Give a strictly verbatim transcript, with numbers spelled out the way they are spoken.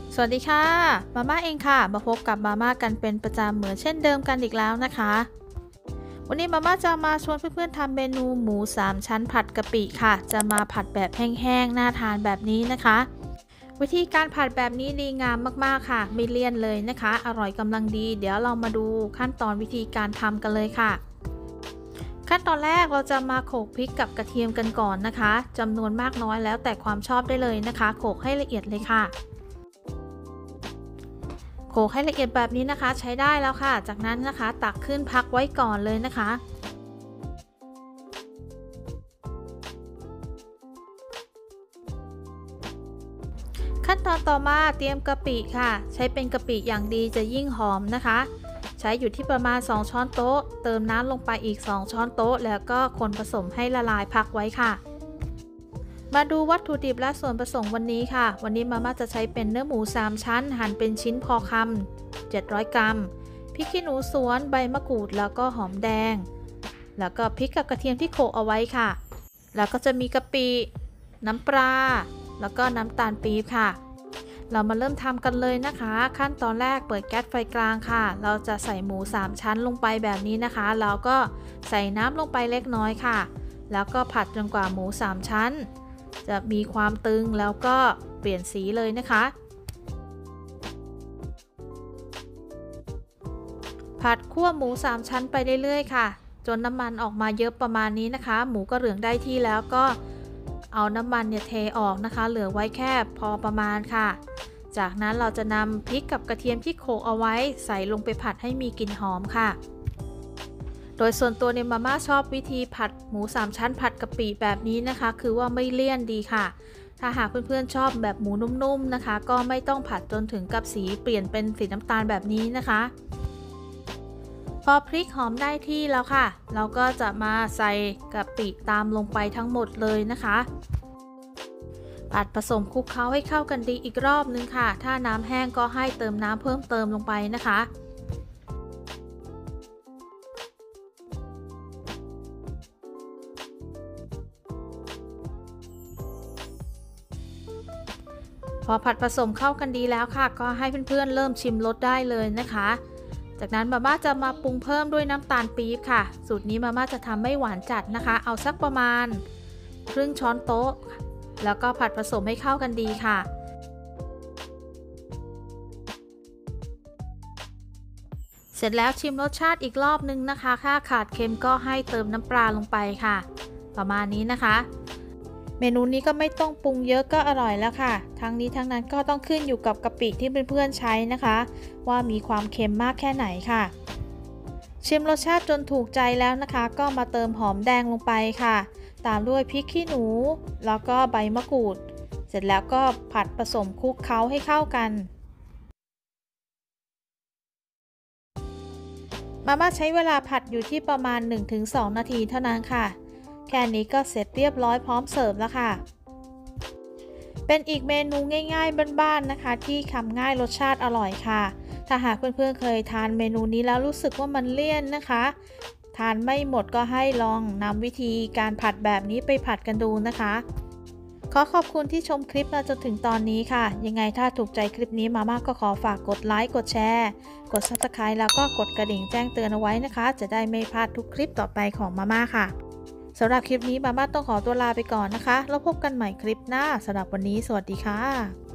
สวัสดีค่ะมาม่าเองค่ะมาพบกับมาม่ากันเป็นประจำเหมือนเช่นเดิมกันอีกแล้วนะคะวันนี้มาม่าจะมาชวนเพื่อนๆทำเมนูหมูสามชั้นผัดกะปิค่ะจะมาผัดแบบแห้งๆน่าทานแบบนี้นะคะวิธีการผัดแบบนี้ดีงามมากๆค่ะไม่เลี่ยนเลยนะคะอร่อยกำลังดีเดี๋ยวเรามาดูขั้นตอนวิธีการทำกันเลยค่ะขั้นตอนแรกเราจะมาโขลกพริกกับกระเทียมกันก่อนนะคะจำนวนมากน้อยแล้วแต่ความชอบได้เลยนะคะโขลกให้ละเอียดเลยค่ะโขลกให้ละเอียดแบบนี้นะคะใช้ได้แล้วค่ะจากนั้นนะคะตักขึ้นพักไว้ก่อนเลยนะคะขั้นตอนต่อมาเตรียมกะปิค่ะใช้เป็นกะปิอย่างดีจะยิ่งหอมนะคะใช้อยู่ที่ประมาณสองช้อนโต๊ะเติมน้ำลงไปอีกสองช้อนโต๊ะแล้วก็คนผสมให้ละลายพักไว้ค่ะมาดูวัตถุดิบและส่วนผสมวันนี้ค่ะวันนี้มาม่าจะใช้เป็นเนื้อหมูสามชั้นหั่นเป็นชิ้นพอคำเจ็ดร้อยกรัมพริกขี้หนูสวนใบมะกรูดแล้วก็หอมแดงแล้วก็พริกกับกระเทียมที่โขลกเอาไว้ค่ะแล้วก็จะมีกะปิน้ำปลาแล้วก็น้ำตาลปี๊บค่ะเรามาเริ่มทำกันเลยนะคะขั้นตอนแรกเปิดแก๊สไฟกลางค่ะเราจะใส่หมูสามชั้นลงไปแบบนี้นะคะแล้วก็ใส่น้ำลงไปเล็กน้อยค่ะแล้วก็ผัดจนกว่าหมูสามชั้นจะมีความตึงแล้วก็เปลี่ยนสีเลยนะคะผัดคั่วหมูสามชั้นไปเรื่อยๆค่ะจนน้ำมันออกมาเยอะประมาณนี้นะคะหมูก็เหลืองได้ที่แล้วก็เอาน้ำมันเนี่ยเทออกนะคะเหลือไว้แค่พอประมาณค่ะจากนั้นเราจะนำพริกกับกระเทียมที่โขลกเอาไว้ใส่ลงไปผัดให้มีกลิ่นหอมค่ะโดยส่วนตัวเนี่ยมาม่าชอบวิธีผัดหมูสามชั้นผัดกะปิแบบนี้นะคะคือว่าไม่เลี่ยนดีค่ะถ้าหากเพื่อนๆชอบแบบหมูนุ่มๆนะคะก็ไม่ต้องผัดจนถึงกับสีเปลี่ยนเป็นสีน้ำตาลแบบนี้นะคะพอพริกหอมได้ที่แล้วค่ะเราก็จะมาใส่กะปิตามลงไปทั้งหมดเลยนะคะผัดผสมคลุกเคล้าให้เข้ากันดีอีกรอบนึงค่ะถ้าน้ำแห้งก็ให้เติมน้ำเพิ่มเติมลงไปนะคะพอผัดผสมเข้ากันดีแล้วค่ะก็ให้เพื่อนๆเริ่มชิมรสได้เลยนะคะจากนั้นมาม่าจะมาปรุงเพิ่มด้วยน้ำตาลปี๊บค่ะสูตรนี้มาม่าจะทำไม่หวานจัดนะคะเอาสักประมาณครึ่งช้อนโต๊ะแล้วก็ผัดผสมให้เข้ากันดีค่ะเสร็จแล้วชิมรสชาติอีกรอบนึงนะคะถ้าขาดเค็มก็ให้เติมน้ำปลาลงไปค่ะประมาณนี้นะคะเมนูนี้ก็ไม่ต้องปรุงเยอะก็อร่อยแล้วค่ะทั้งนี้ทั้งนั้นก็ต้องขึ้นอยู่กับกะปิที่เพื่อนๆใช้นะคะว่ามีความเค็มมากแค่ไหนค่ะชิมรสชาติจนถูกใจแล้วนะคะก็มาเติมหอมแดงลงไปค่ะตามด้วยพริกขี้หนูแล้วก็ใบมะกรูดเสร็จแล้วก็ผัดผสมคลุกเคล้าให้เข้ากันมาม่าใช้เวลาผัดอยู่ที่ประมาณ หนึ่งถึงสอง นาทีเท่านั้นค่ะแค่นี้ก็เสร็จเรียบร้อยพร้อมเสิร์ฟแล้วค่ะเป็นอีกเมนูง่ายๆบ้านๆนะคะที่ทำง่ายรสชาติอร่อยค่ะถ้าหากเพื่อนๆเคยทานเมนูนี้แล้วรู้สึกว่ามันเลี่ยนนะคะทานไม่หมดก็ให้ลองนำวิธีการผัดแบบนี้ไปผัดกันดูนะคะขอขอบคุณที่ชมคลิปมาจนถึงตอนนี้ค่ะยังไงถ้าถูกใจคลิปนี้มาม่าก็ขอฝากกดไลค์กดแชร์กด ซับสไครบ์ แล้วก็กดกระดิ่งแจ้งเตือนเอาไว้นะคะจะได้ไม่พลาดทุกคลิปต่อไปของมาม่าค่ะสำหรับคลิปนี้มาม่าต้องขอตัวลาไปก่อนนะคะแล้วพบกันใหม่คลิปหน้าสำหรับวันนี้สวัสดีค่ะ